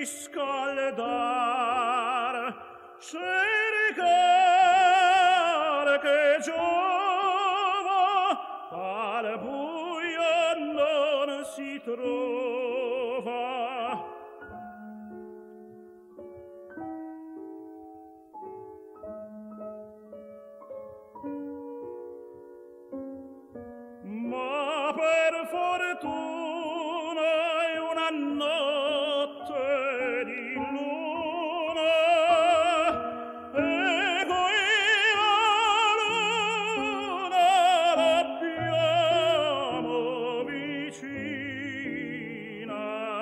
riscaldar, cercare che giova, al buio non si trova. Ma per fortuna è una notte di luna, e quella luna l'abbiamo vicina.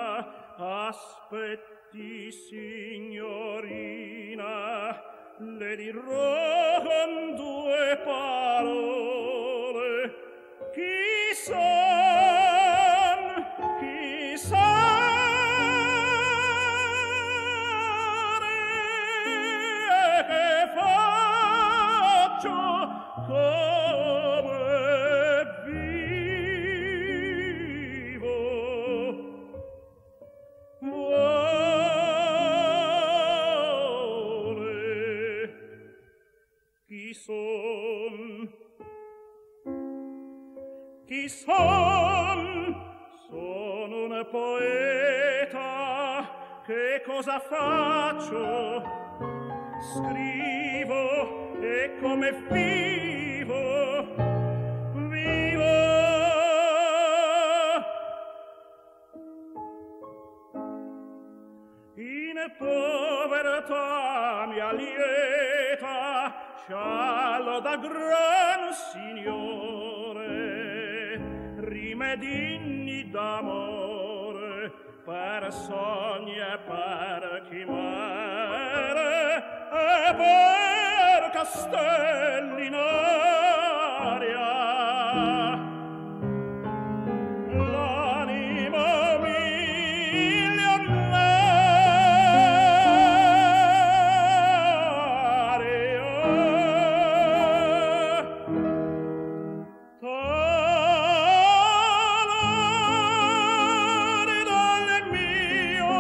Aspetti, signorina, le dirò con due parole. Chi son, che faccio, come vivo. Vuole, chi son? Chi son? Sono un poeta. Che cosa faccio? Scrivo, e come vivo? Vivo. In povertà mia lieta, sciallo da gran signore, rimedini d'amore, per sogni e per chimere, e per castelli in aria. L'anima milionaria, talare dal mio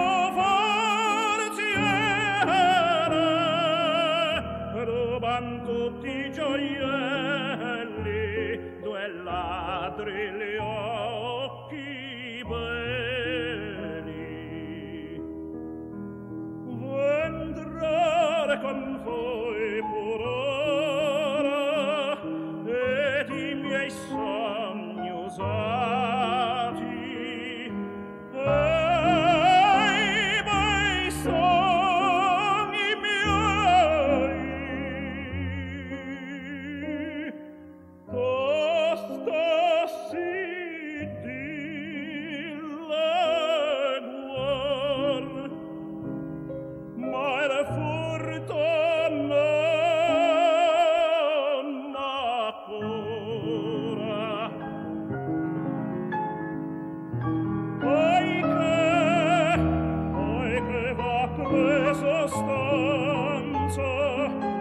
forziere, ruban tutti i gioielli, due ladri gli occhi beni. Vuoi entrare con voi pur ora, ed i miei sogni usati, e i bei sogni miei, tosto si dileguar, ma il furto non ha cura. Poiché va preso stanza,